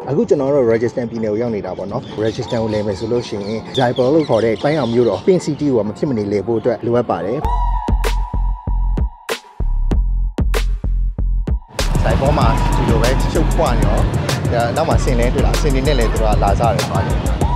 အခုကျွန်တော်တို့ register ပြည်နယ်ကိုရောက်နေတာပေါ့နော် register ကိုလဲမယ်ဆိုလို့ရှိရင် Jaipur လို့ခေါ်တဲ့တိုင်းအောင်မြို့တော် Pink City ကိုမဖြစ်မနေလဲဖို့အတွက်လိုအပ်ပါတယ်ဆိုင်ပေါ်မှာဒီလိုပဲရှုပ်ခွနေရောနောက်မှာဆင်လဲတွေ့လားဆင်နေနဲ့လဲသူတို့ကလာစားတယ်ပါတယ်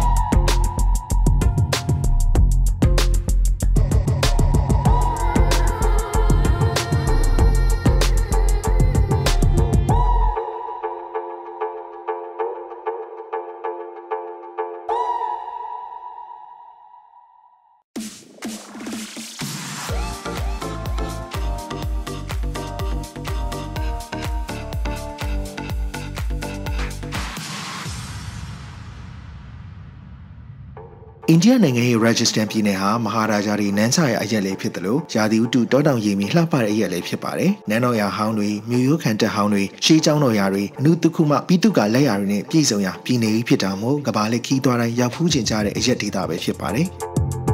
အိန္ဒိယနိုင်ငံရဲ့ register ပြည်နယ်ဟာမဟာရာဂျာတွေနန်းချရာအရက်လေးဖြစ်တယ်လို့ယာဒီဥတုတောတောင်ရေမီလှပတဲ့အရက်လေးဖြစ်ပါတယ်။နန်းတော်ရာဟောင်းတွေမြို့ရိုးခံတက်ဟောင်းတွေရှေးကျောင်းတော်ရာတွေအနုတုခုမှပိတုကလက်ရာတွေနဲ့ပြည်စုံရာပြည်နယ်ကြီးဖြစ်တာမို့ကဘာလက်ခီးသွားတိုင်းရောက်ဖူးကျင်ကြတဲ့အရက်ဒေသပဲဖြစ်ပါတယ်။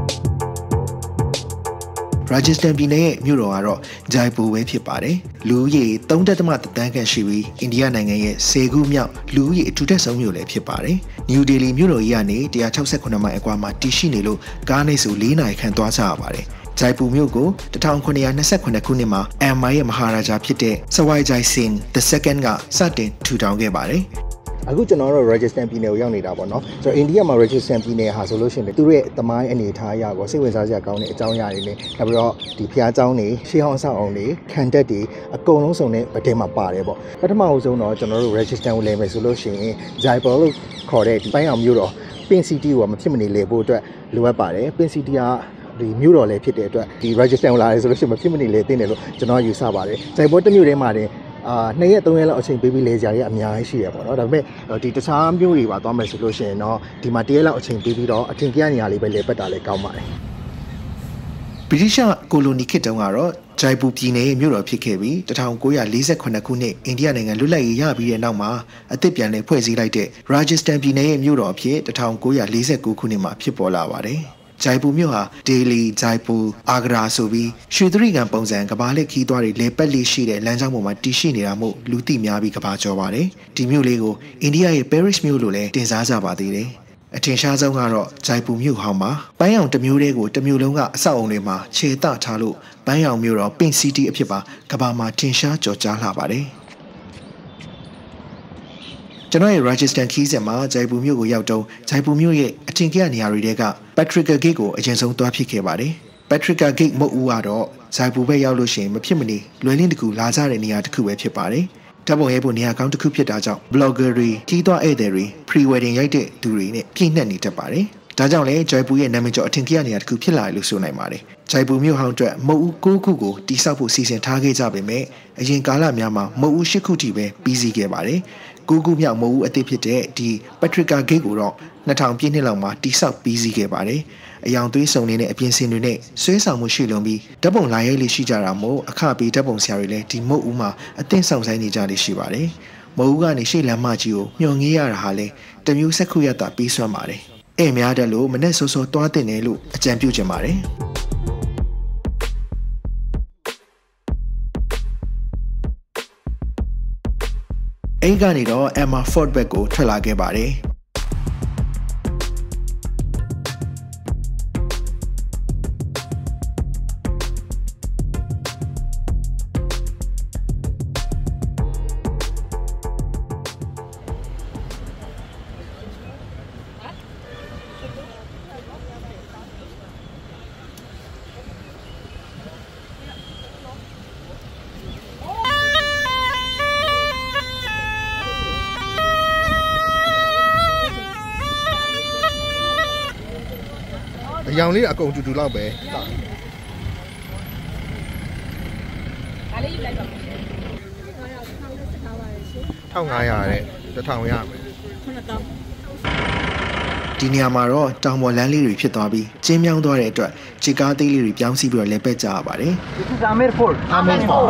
register ပြည်နယ်ရဲ့မြို့တော်ကတော့ Jaipur ပဲဖြစ်ပါတယ်။လူဦးရေ 3.3 သန်းခန့်ရှိပြီးအိန္ဒိယနိုင်ငံရဲ့10ခုမြောက်လူဦးရေအထူးထပ်ဆုံးမြို့လည်းဖြစ်ပါတယ်။ New Delhi မြို့တော်ကြီးကနေ168မိုင်အကွာမှာတည်ရှိနေလို့ကားနဲ့ဆို4နာရီခန့်သွားကြရပါတယ်။ Jaipur မြို့ကို1928ခုနှစ်မှာ Amma ရဲ့မဟာရာဂျာဖြစ်တဲ့ Sawai Jai Singh the Second ကစတင်ထူထောင်ခဲ့ပါတယ်။အခုကျွန်တော်တို့ register ပြည်နယ်ကိုရောက်နေတာပေါ့နော်ဆိုတော့အိန္ဒိယမှာ register ပြည်နယ်ဟာဆိုလို့ရှိရင်သူတို့ရဲ့သမိုင်းအနေအထားအရကိုစိတ်ဝင်စားစရာကောင်းတဲ့အကြောင်းအရာတွေနဲ့နောက်ပြီးတော့ဒီဖျားเจ้าတွေရှေးဟောင်းဆောင်အောင်တွေခံတက်တွေအကုန်လုံးစုံတဲ့ဗတဲမှာပါတယ်ပေါ့ပထမအဆုံးတော့ကျွန်တော်တို့ register ကိုလဲမယ်ဆိုလို့ရှိရင် Jaipur လို့ခေါ်တဲ့ဒီတိုင်းအောင်မြို့တော် Pink City ကိုမဖြစ်မနေလဲဖို့အတွက်လိုအပ်ပါတယ် Pink City ကဒီမြို့တော်လည်းဖြစ်တဲ့အတွက်ဒီ register ကိုလာရဲဆိုလို့ရှိရင်မဖြစ်မနေလဲသိနေလို့ကျွန်တော်ယူဆပါတယ် Jaipur တစ်မြို့ထဲမှာတင်2ရက်3ရက်လောက်အချိန်ပေးပြီးလဲကြရအများကြီးရှိရပေါ့နော်ဒါပေမဲ့ဒီတခြားမျိုးတွေပါသွားမယ်ဆိုလို့ရှိရင်တော့ဒီမှာ1ရက်လောက်အချိန်ပေးပြီးတော့အထင်ကြီးနေရာလေးပဲလဲပတ်တာလဲကောင်းပါတယ်ဗြိတိရှကိုလိုနီခေတ်တုန်းကတော့ဂျိုင်ပူပြည်နယ်ရဲ့မြို့တော်ဖြစ်ခဲ့ပြီး1948ခုနှစ်အိန္ဒိယနိုင်ငံလွတ်လပ်ရေးရပြီးတဲ့နောက်မှာအသစ်ပြန်လည်ဖွဲ့စည်းလိုက်တဲ့ Rajasthan ပြည်နယ်ရဲ့မြို့တော်အဖြစ်1949ခုနှစ်မှာဖြစ်ပေါ်လာပါတယ်ဂျိုင်ပူမြို့ဟာဒေလီဂျိုင်ပူအာဂရာဆိုပြီးရွှေသရိကံပုံစံကဘာလက်ခီးသွားတွေလေပတ်လေးရှိတဲ့လမ်းကြောင်းပေါ်မှာတည်ရှိနေတာမို့လူသိများပြီးကဘာကျော်ပါတယ်ဒီမြို့လေးကိုအိန္ဒိယရဲ့ Paris မြို့လို့လည်းတင်စားကြပါသေးတယ်အထင်ရှားဆုံးကတော့ဂျိုင်ပူမြို့ဟောင်းမှာပန်းရောင်တစ်မျိုးလေးကိုတစ်မျိုးလုံးကအဆောက်အုံတွေမှာခြေတထားလို့ပန်းရောင်မြို့တော် Pink City အဖြစ်ပါကဘာမှာထင်ရှားကျော်ကြားလာပါတယ်ကျွန်တော်ရဲ့ register ခီးစဉ်မှာဂျိုင်ပူမြို့ကိုရောက်တော့ဂျိုင်ပူမြို့ရဲ့အထင်ကြီးနေရာတွေက Patrika Gate ကိုအရင်ဆုံးသွားဖြစ်ခဲ့ပါတယ် Patrika Gate မုတ်ဦးကတော့ဂျိုင်ပူဘက်ရောက်လို့ရှိရင်မဖြစ်မနေလွယ်လင်းတစ်ခုလာကြတဲ့နေရာတစ်ခုပဲဖြစ်ပါတယ်ဓာတ်ပုံရိုက်ဖို့နေရာကောင်းတစ်ခုဖြစ်တာကြောင့် blogger တွေကြီးသွားဧည့်သည်တွေ pre-wedding ရိုက်တဲ့သူတွေနဲ့ပြည့်နှက်နေတတ်ပါတယ်ဒါကြောင့်လည်းဂျိုင်ပူရဲ့နာမည်ကျော်အထင်ကြီးနေရာတစ်ခုဖြစ်လာတယ်လို့ဆိုနိုင်ပါတယ်ဂျိုင်ပူမြို့ဟောင်းအတွက်မုတ်ဦး9ခုကိုတိစောက်ဖို့စီစဉ်ထားခဲ့ကြပေမဲ့အရင်ကာလများမှာမုတ်ဦး10ခုထိပဲပြီးစီးခဲ့ပါတယ်9ခုမြောက်မုတ်ဦးအသစ်ဖြစ်တဲ့ဒီ Patrika Gate ကိုတော့2000ပြည့်နှစ်လောက်မှာတိစောက်ပြီးစီးခဲ့ပါတယ်အယောင်သွေးစုံနေတဲ့အပြင်စင်တွေနဲ့ဆွဲဆောင်မှုရှိလုံးပြီးဓာတ်ပုံလာရိုက်လေးရှိကြတာမို့အခပေးဓာတ်ပုံဆရာတွေလည်းဒီမုတ်ဦးမှာအသင့်ဆောင်ဆိုင်နေကြလေးရှိပါတယ်မုတ်ဦးကနေရှေ့လမ်းမကြီးကိုမျှော်ငေးရတာဟာလည်းတမျိုးဆက်ခုရတာပြီးဆွမ်းပါတယ်အဲ့များတယ်လို့မနဲ့စောစောတွားတင်တယ်လို့အကြံပြုချင်ပါတယ်အဲ့ကနေတော့ Amma Fort ဘက်ကိုထွက်လာခဲ့ပါတယ်အယောင်လေးအကုန်တူလောက်ပဲဒါလေးယူလိုက်ပါ1500တဲ့1000ရမယ်ဒီနေရာမှာတော့တောင်ပေါ်လမ်းလေးတွေဖြစ်သွားပြီးကျင်းမြောင်းသွားတဲ့အတွက်ခြေကားသေးလေးတွေပြောင်းစီးပြီးတော့လဲပက်ကြရပါတယ် This is Amer Fort Amer Fort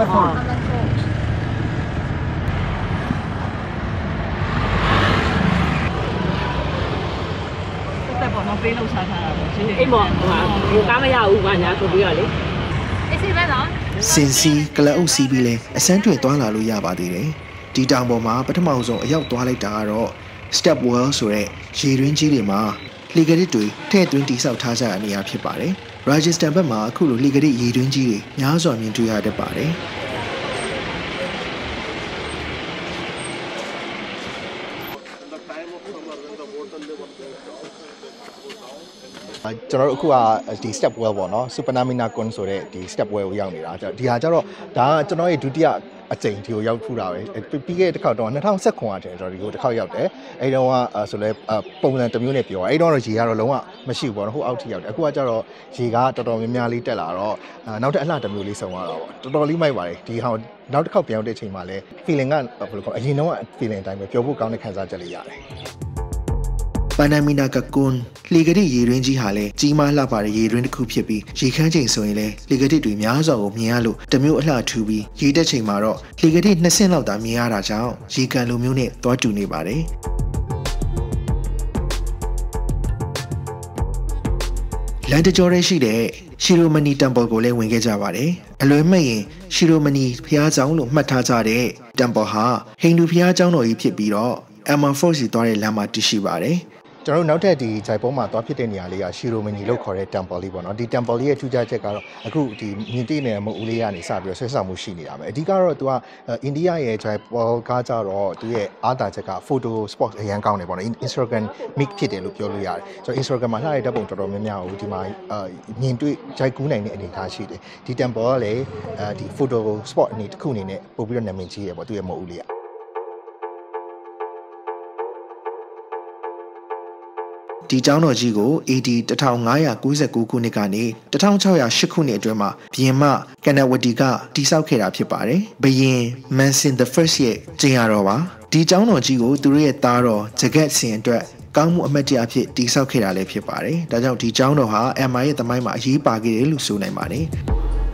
ပေးလို့စားထားတာပေါ့ရှင်အိမ်မော်ဟိုကားမရဘူးဘာညာဆိုပြီးတော့လေအေးစီပဲနော်စင်စီကလအုပ်စီးပြီးလဲအစမ်းတွေသွားလာလို့ရပါသေးတယ်ဒီတောင်ပေါ်မှာပထမဆုံးအရောက်သွားလိုက်တာကတော့ step well ဆိုတဲ့ရေတွင်းကြီးတွေမှာလှေကရစ်တွေထည့်သွင်းတိစောက်ထားကြတဲ့နေရာဖြစ်ပါတယ် Rajasthan ဘက်မှာအခုလိုလှေကရစ်ရေတွင်းကြီးတွေများစွာမြင်တွေ့ရတတ်ပါတယ်ကျွန်တော်တို့အခုကဒီ step well ပေါ့နော် Supernamina Kun ဆိုတဲ့ဒီ step well ကိုရောက်နေတာဒီဟာကျတော့ဒါကကျွန်တော်ရဲ့ဒုတိယအကြိမ်ဒီကိုရောက်ထူတာပဲပြီးခဲ့တဲ့တစ်ခါတော့2019ခုတည်းကျွန်တော်ဒီကိုတစ်ခါရောက်တယ်အဲ့တော့ဆိုလဲပုံစံတစ်မျိုးနဲ့ပြောအဲ့တော့ရေကတော့လုံးဝမရှိဘူးပေါ့နော်ဟိုအောက်ထိရောက်တယ်အခုကကျတော့ရေကတော်တော်များများလေးတက်လာတော့နောက်တစ်အလှတစ်မျိုးလေးစုံသွားတာပေါ့တော်တော်လေးမိုက်ပါတယ်ဒီဟာနောက်တစ်ခေါက်ပြောင်းတဲ့အချိန်မှာလဲ feeling ကဘယ်လိုခေါ်အရင်တော့ feeling အတိုင်းပဲပြောဖို့ကောင်းတဲ့ခံစားချက်လေးရတယ် Panamina Kakun လေကတိရေတွင်းကြီးဟာလည်းကြီးမားလှပတဲ့ရေတွင်းတစ်ခုဖြစ်ပြီးရေခမ်းချိန်ဆိုရင်လည်းလေကတိတွေများစွာကိုမြင်ရလို့တမျိုးအလှထူပြီးရေတက်ချိန်မှာတော့လေကတိ2ဆင့်လောက်သာမြင်ရတာကြောင့်ရေကန်လိုမျိုးနဲ့သွားတူနေပါတယ်လန်တကျော်ရဲရှိတဲ့ရှီရိုမနီ temple ကိုလည်းဝင်ခဲ့ကြပါတယ်အလွယ်မဲ့ရင်ရှီရိုမနီဘုရားကျောင်းလို့မှတ်ထားကြတဲ့ temple ဟာဟိန္ဒူဘုရားကျောင်းတော်ကြီးဖြစ်ပြီးတော့ Emma Force သွားတဲ့လမ်းမှာတည်ရှိပါတယ်ကျွန်တော်နောက်ထပ်ဒီဂျိုင်ပေါ်မှာသွားဖြစ်တဲ့နေရာလေးကရှီရိုမနီလို့ခေါ်တဲ့ temple လေးပေါ့နော်ဒီ temple လေးရဲ့ထူးခြားချက်ကတော့အခုဒီမြင်တွေ့နေတဲ့မုတ်ဦးလေးကနေစပြီးဆွဲဆောင်မှုရှိနေတာပဲအဓိကတော့သူကအိန္ဒိယရဲ့ဂျိုင်ပေါ်ကားကြတော့သူရဲ့အားသာချက်က photo spot အရန်ကောင်းတယ်ပေါ့နော် Instagram mix ဖြစ်တယ်လို့ပြောလို့ရတယ်ဆိုတော့ Instagram မှာလှတဲ့ဓာတ်ပုံတော်တော်များများကိုဒီမှာမြင်တွေ့ဂျိုင်ကူးနိုင်တဲ့အနေအထားရှိတယ်ဒီ temple ကလည်းဒီ photo spot အနေတစ်ခုအနေနဲ့ပို့ပြီးတော့နာမည်ကြီးရပေါ့သူရဲ့မုတ်ဦးလေးကဒီကျောင်းတော်ကြီးကို AD 1599ခုနှစ်ကနေ1608ခုနှစ်အတွင်းမှာဘုရင်မကနဝတီကတည်ဆောက်ခဲ့တာဖြစ်ပါတယ်။ဘုရင် Mansin the First ရဲ့ကျင်းရတော်ပါ။ဒီကျောင်းတော်ကြီးကိုသူတို့ရဲ့သားတော်ဂျဂတ်စင်အတွက်ကောင်းမှုအမတ်တရအဖြစ်တည်ဆောက်ခဲ့တာလည်းဖြစ်ပါတယ်။ဒါကြောင့်ဒီကျောင်းတော်ဟာ MI ရဲ့သမိုင်းမှာအရေးပါခဲ့တယ်လို့ဆိုနိုင်ပါတယ်။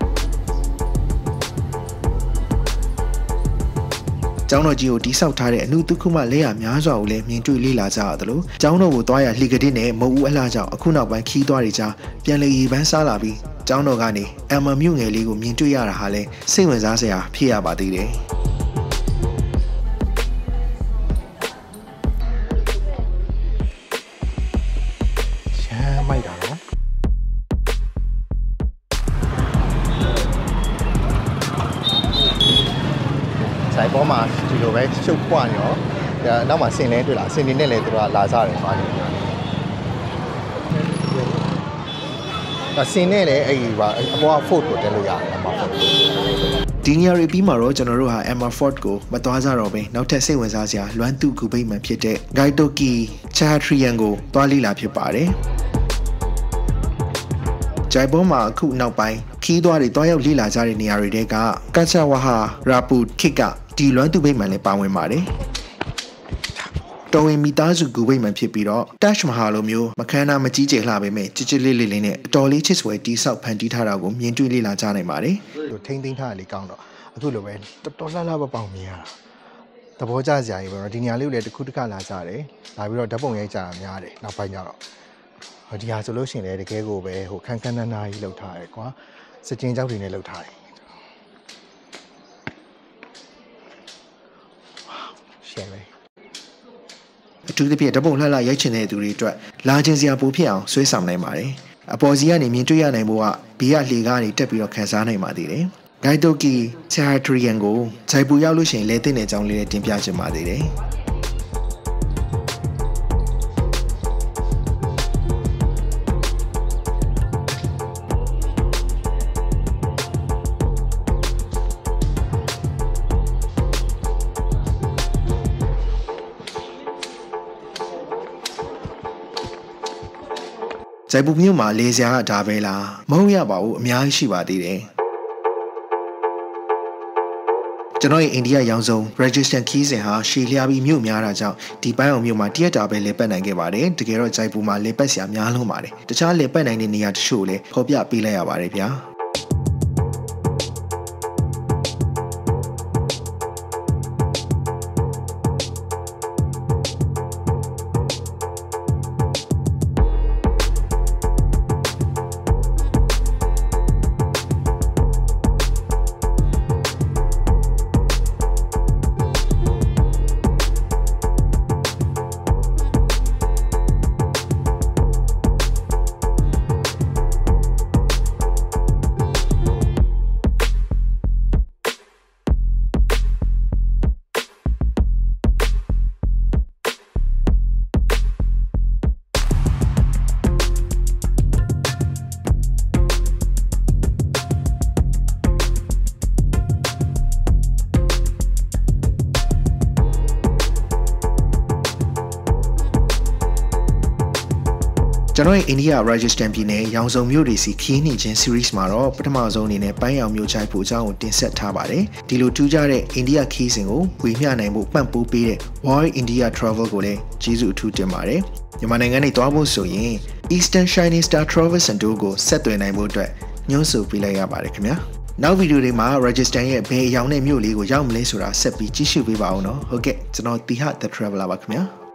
ကျောင်းတော်ကြီးကိုတိဆောက်ထားတဲ့အနုသုခုမှလက်ရများစွာကိုလည်းမြင်တွေ့လေ့လာကြရသလိုကျောင်းတော်ကိုသွားရလှေကတိနဲ့မုတ်ဦးအလှကြောင့်အခုနောက်ပိုင်းခီးသွားတွေကြားပြန်လေရေပန်းစားလာပြီးကျောင်းတော်ကနေအမ်မမြို့ငယ်လေးကိုမြင်တွေ့ရတာဟာလည်းစိတ်ဝင်စားစရာဖြစ်ရပါသေးတယ်ရှမ်းမိုက်တာနော်ဆိုင်ပေါ်မှာဒီလိုပဲချုပ်ခွနေရောနောက်မှာဆင်လဲတွေ့လားဆင်နေနဲ့လည်းသူကလာစားတယ်ပါနေတယ်ဆင်နဲ့လည်းအဲ့ဒီပါအပေါ်က Ford ကိုတက်လို့ရတယ်အမ Ford ဒီနေရာတွေပြီးမှာတော့ကျွန်တော်တို့ဟာ Emma Ford ကိုမသွားကြတော့ဘဲနောက်ထပ်စိတ်ဝင်စားစရာလွမ်းသူကူပိတ်မှန်ဖြစ်တဲ့ Gaitoki Chatrian ကိုသွားလိလာဖြစ်ပါတယ်ဂျိုင်ပေါ်မှာအခုနောက်ပိုင်းခီးသွားတွေတွားရောက်လေ့လာကြတဲ့နေရာတွေတဲကကချဝဟာရာပူခိကဒီလွမ်းသူပိတ်မှန်လည်းပါဝင်ပါတယ်တော်ဝင်မိသားစုကူပိတ်မှန်ဖြစ်ပြီးတော့ Taj Mahal လိုမျိုးမခမ်းနားမကြီးကျယ်လှပေမဲ့ကြစ်ကြစ်လေးလေးလေးနဲ့အတော်လေးချစ်စွဲတီးဆောက်ဖန်တီးထားတာကိုမြင်တွေ့လေ့လာကြနိုင်ပါတယ်ထိမ့်သိမ်းထားလေးကောင်းတော့အခုလိုပဲတော်လှလှပပောင်မြင်ရတာသဘောကျစရာကြီးပဲနော်ဒီနေရာလေးကိုလည်းတစ်ခုတစ်ခါလာကြတယ်လာပြီးတော့ဓာတ်ပုံရိုက်ကြတာများတယ်နောက်ပိုင်းကျတော့ဒီဟာဆိုလို့ရှိရင်လည်းတကယ်ကိုပဲဟိုခန်းခန်းနားနားကြီးလှုပ်ထားတယ်ကွာစကြင်ကြောက်တွေနဲ့လှုပ်ထားတယ်ရှယ်ပဲအထူးသဖြင့်ဓာတ်ပုံလှလှရိုက်ချင်တဲ့သူတွေအတွက်လာခြင်းစရာပိုဖြစ်အောင်ဆွဲဆောင်နိုင်ပါတယ်အပေါ်စီကနေမြင်တွေ့ရနိုင်ဖို့ကဘေးကလှေကားတွေတက်ပြီးတော့ခန်းစားနိုင်ပါသေးတယ်Gaitoki Chatrian ကိုဂျိုင်ပူရောက်လို့ရှိရင်လဲသိတဲ့အကြောင်းလေးနဲ့တင်ပြချင်ပါသေးတယ်ဂျိုင်ပူမြို့မှာလေဆရာကဒါပဲလားမဟုတ်ရပါဘူးအများကြီးရှိပါသေးတယ်ကျွန်တော်ရဲ့အိန္ဒိယရောင်စုံ Rajasthan ခီးစဉ်ဟာရှည်လျားပြီးမြို့များတာကြောင့်ဒီပိုင်းအောင်မြို့မှာတရက်တာပဲလေပတ်နိုင်ခဲ့ပါတယ်တကယ်တော့ဂျိုင်ပူမှာလေပတ်စရာများလုံးပါတယ်တခြားလေပတ်နိုင်တဲ့နေရာတချို့လည်းဖော်ပြပေးလိုက်ရပါတယ်ဗျာကျွန်တော်ရဲ့အိန္ဒိယ Rajasthan ပြည်နယ်ရောင်စုံမြို့တွေစီခီးနှီးခြင်း series မှာတော့ပထမဆုံးအနေနဲ့ပန်းရောင်မြို့ချိုက်ဖို့အကြောင်းကိုတင်ဆက်ထားပါတယ်ဒီလိုထူးခြားတဲ့အိန္ဒိယခီးစဉ်ကိုဝေမျှနိုင်ဖို့ပံ့ပိုးပေးတဲ့ World India Travel ကိုလည်းကျေးဇူးအထူးတင်ပါတယ်မြန်မာနိုင်ငံနဲ့တွားဖို့ဆိုရင် Eastern Shining Star Travel Center ကိုဆက်သွယ်နိုင်ဖို့အတွက်ညွှန်ဆိုပေးလိုက်ရပါတယ်ခင်ဗျာနောက်ဗီဒီယိုတွေမှာ Rajasthan ရဲ့ဘယ်အရောင်နဲ့မြို့လေးကိုရောက်မလဲဆိုတာဆက်ပြီးကြည့်ရှုပေးပါဦးနော်ဟုတ်ကဲ့ကျွန်တော်တီဟ The Traveler ပါခင်ဗျာ